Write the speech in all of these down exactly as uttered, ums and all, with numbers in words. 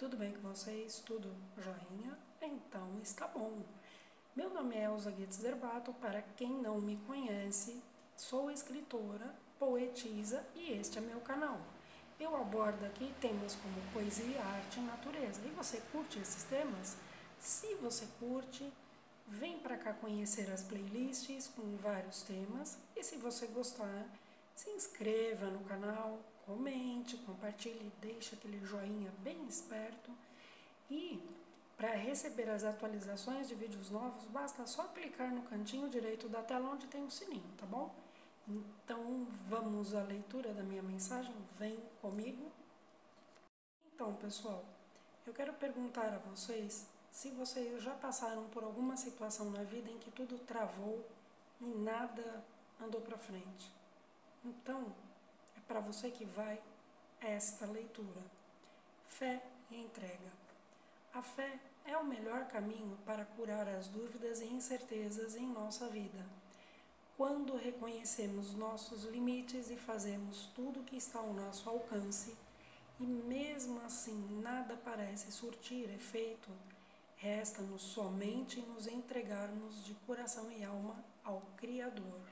tudo bem com vocês? Tudo joinha? Então está bom. Meu nome é Elza Guedes Zerbato, para quem não me conhece, sou escritora, poetisa e este é meu canal. Eu abordo aqui temas como poesia, arte e natureza. E você curte esses temas? Se você curte, vem para cá conhecer as playlists com vários temas. E se você gostar, se inscreva no canal, comente, compartilhe, deixe aquele joinha bem esperto. E para receber as atualizações de vídeos novos, basta só clicar no cantinho direito da tela onde tem o sininho, tá bom? Então vamos à leitura da minha mensagem, vem comigo. Então, pessoal, eu quero perguntar a vocês se vocês já passaram por alguma situação na vida em que tudo travou e nada andou para frente. Então, é para você que vai esta leitura. Fé e entrega. A fé é o melhor caminho para curar as dúvidas e incertezas em nossa vida. Quando reconhecemos nossos limites e fazemos tudo o que está ao nosso alcance, e mesmo assim nada parece surtir efeito, resta-nos somente nos entregarmos de coração e alma ao Criador.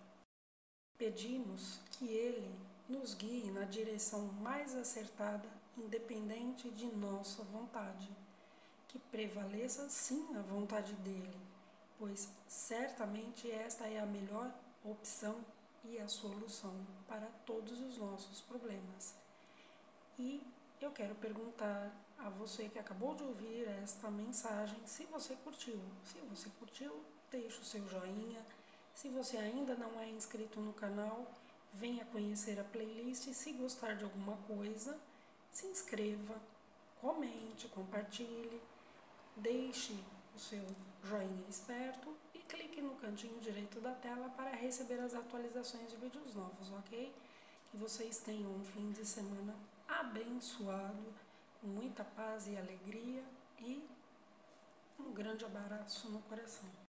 Pedimos que Ele nos guie na direção mais acertada, independente de nossa vontade. Que prevaleça sim a vontade dEle, pois certamente esta é a melhor opção e a solução para todos os nossos problemas. E eu quero perguntar a você que acabou de ouvir esta mensagem, se você curtiu. Se você curtiu, deixa o seu joinha. Se você ainda não é inscrito no canal, venha conhecer a playlist. E se gostar de alguma coisa, se inscreva, comente, compartilhe, deixe o seu joinha esperto e clique no cantinho direito da tela para receber as atualizações de vídeos novos, ok? Que vocês tenham um fim de semana abençoado, com muita paz e alegria e um grande abraço no coração.